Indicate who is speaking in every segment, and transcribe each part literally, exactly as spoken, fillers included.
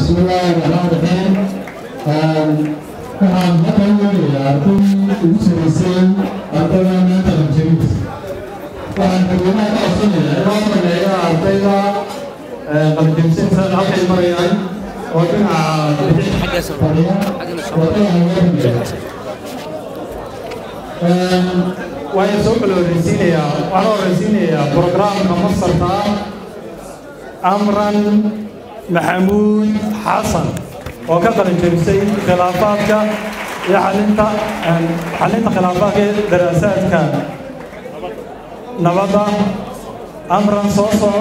Speaker 1: بسم الله الرحمن الرحيم. waxaan halkan weynayaa arday ugu sarreysay ardayda maanta qalinjabinta. waxaan dadweynaha ka codsanayaa inoo sameeyo ardayda qalinjabinta halkay marayaan oo dhinaca fadhiya waan soo kala horreysiinayaa waxaan horreysiinayaa programka masarta amran maxamuud xasan oo ka qalinjabisay khilaafaadka iyo xalinta xalinta khilaafaadka daraasaadka nabadda amran soo soco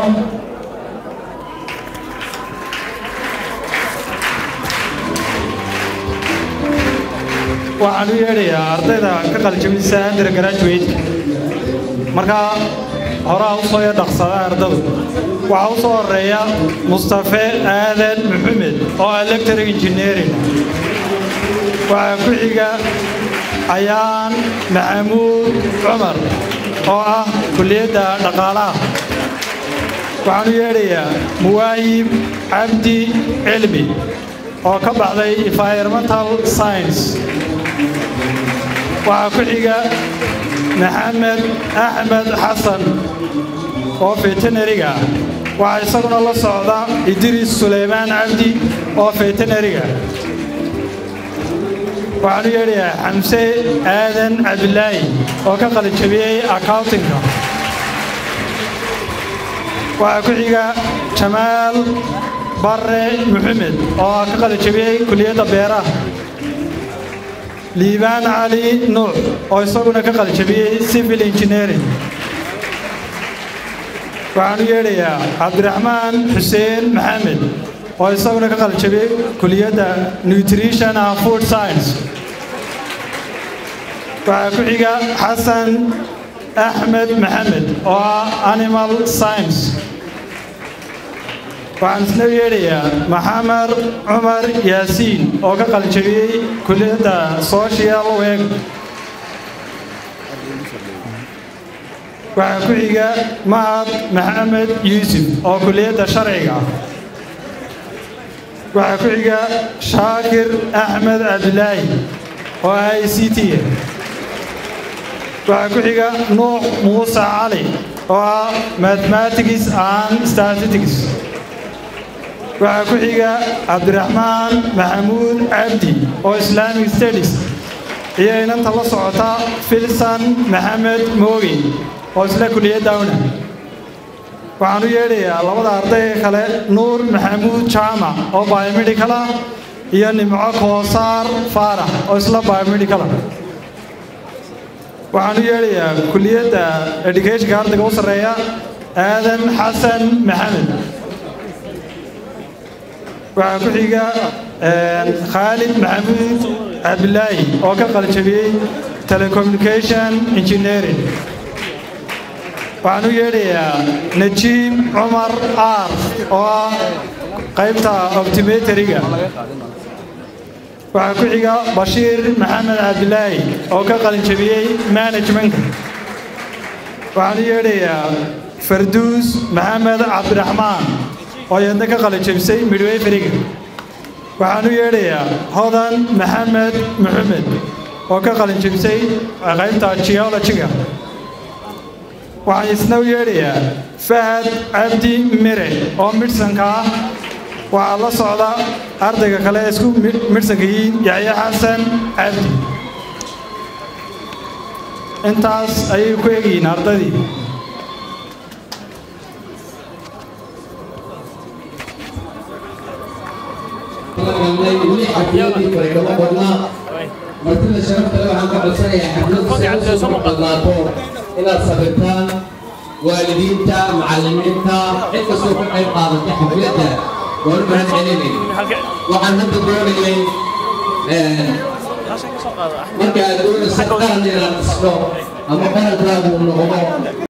Speaker 1: waxaan u yeedhayaa ardayda ka qalinjabisa undergraduate markaa horaa u soo dhaqsada ardadu waxaa u soo horeeya mustafe aadan maxamed oo electric engineering waxaa ku xiga ayaan maxamuud cumar oo ah kulliyadda dhaqaalaha waxaan u yeedhayaa muwaayib cabdi cilmi oo ka baxday environmental science waxaa ku xiga maxamed axmed xasan oo veterinariga waxaa isaguna la socda idriis suleymaan cabdi oo veterinariga waxaan u yeedhayaa xamse aadan cabdilaahi oo ka qalinjabiyey accountingka waxaa ku xiga jamaal barre maxamed oo ka qalinjabiyey kulliyadda beeraha liibaan cali nuux oo isaguna ka qalinjabiyey civil engineering waxaan u yeedhayaa cabdiraxmaan xuseen maxamed oo isaguna ka qalinjabiyey kulliyadda nutrition and food science waxaa ku xiga xasan axmed maxamed oo ah animal science waxaan isna u yeedhayaa maxamed cumar yaasiin oo ka qalinjabiyey kulliyadda social work waxaa ku xiga mahad maxamed yuusuf oo kulliyadda sharciga waxaa ku xiga shaakir axmed cabdilaahi oo ah i c t waxaa ku xiga nuux muuse cali oo ah mathematics and statistics waxaa ku xiga cabdiraxmaan maxamuud cabdi oo islamic studies iyo inanta la socota filsan maxamed moogi oo isla kulliyadawna waxaan u yeedhayaa labada arday kale nuur maxamuud jaamac oo biomedical ah iyo nimco koosaar faarax oo isla biomedical ah waxaan u yeedhayaa kulliyadda educationka ardayga u sarreeya aadan xasan maxamed waxaa ku xiga khaalid maxamuud cabdilaahi oo ka qalinjabiyey telecommunication engineering waxaan u yeedhayaa najiib cumar aar oo ah qaybta optimeteriga waxaa ku xiga bashiir maxamed cabdilaahi oo ka qalinjabiyey managementka waxaan u yeedhayaa farduus maxamed cabdiraxmaan oo iyadna ka qalinjabisay midwayferiga waxaan u yeedhayaa hodan maxamed maxamed oo ka qalinjabisay qaybta geologiga waxaan isna u yeedhayaa fahad cabdi mire oo midhsanka ah waxaa la socda ardayga kale ee isku midhsanka yihiin yaxya xasan cabdi intaas ayay ku egyihiin ardaydii
Speaker 2: martida sharafta leh waxaan ka codsanayaa xafladda soo qadnaato inaad sabirtaan waalidiinta macallimiinta cid kastoo ka qayb qaadatay xafladda waan u mahad celinay waxaan hadda doonaynay marka aad doonaysa qaran inaad dhisno ama qarankaagu noqdo